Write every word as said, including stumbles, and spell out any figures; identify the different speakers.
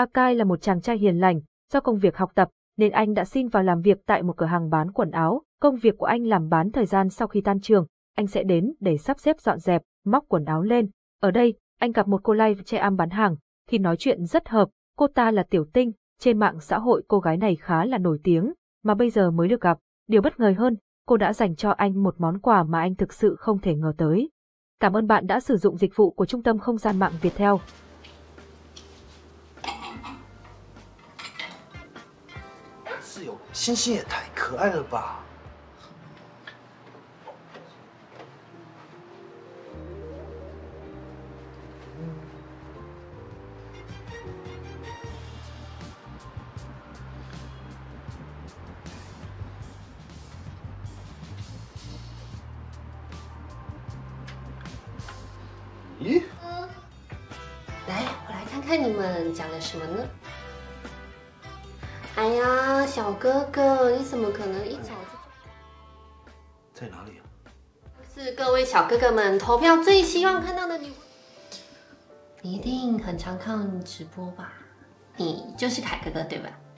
Speaker 1: Akai là một chàng trai hiền lành, do công việc học tập nên anh đã xin vào làm việc tại một cửa hàng bán quần áo. Công việc của anh làm bán thời gian sau khi tan trường, anh sẽ đến để sắp xếp dọn dẹp, móc quần áo lên. Ở đây, anh gặp một cô live che am bán hàng, thì nói chuyện rất hợp. Cô ta là Tiểu Tinh, trên mạng xã hội cô gái này khá là nổi tiếng, mà bây giờ mới được gặp. Điều bất ngờ hơn, cô đã dành cho anh một món quà mà anh thực sự không thể ngờ tới. Cảm ơn bạn đã sử dụng dịch vụ của Trung tâm Không gian mạng Viettel.
Speaker 2: 室友，星星也太可爱了吧！咦？
Speaker 3: 嗯，来，我来看看你们讲了什么呢？ 哎呀，小哥哥，你怎么可能一早就……
Speaker 2: 在哪里啊？
Speaker 3: 是各位小哥哥们投票最希望看到的女，你一定很常看直播吧？你就是凯哥哥对吧？